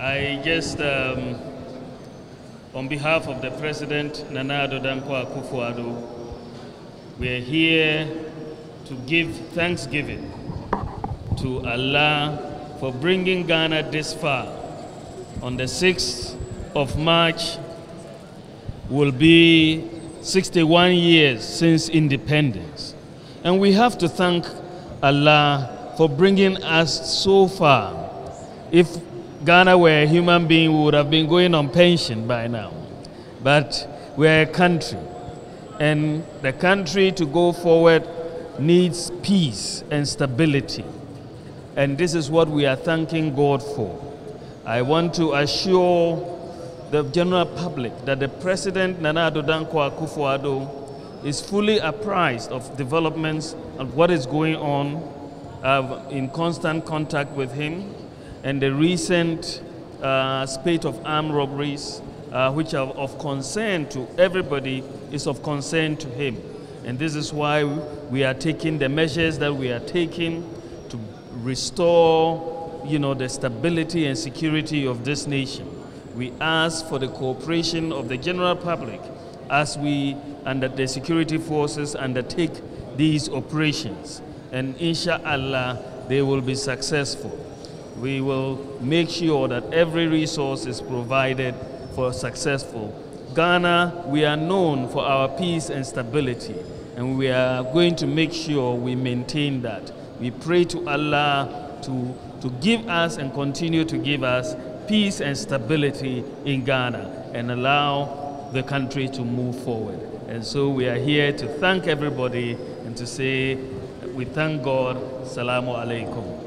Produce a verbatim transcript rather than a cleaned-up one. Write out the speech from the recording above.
I just, um, on behalf of the President, Nana Addo Dankwa Akufo-Addo, we are here to give thanksgiving to Allah for bringing Ghana this far. On the sixth of March will be sixty-one years since independence. And we have to thank Allah for bringing us so far. If Ghana were a human being, we would have been going on pension by now. But we're a country, and the country to go forward needs peace and stability. And this is what we are thanking God for. I want to assure the general public that the President, Nana Addo Dankwa Akufo-Addo, is fully apprised of developments and what is going on, uh, in constant contact with him, and the recent uh, spate of armed robberies, uh, which are of concern to everybody, is of concern to him. And this is why we are taking the measures that we are taking to restore, you know, the stability and security of this nation. We ask for the cooperation of the general public as we, under the security forces, undertake these operations. And inshallah, they will be successful. We will make sure that every resource is provided for successful. Ghana, we are known for our peace and stability, and we are going to make sure we maintain that. We pray to Allah to, to give us and continue to give us peace and stability in Ghana and allow the country to move forward. And so we are here to thank everybody and to say we thank God. Assalamu alaikum.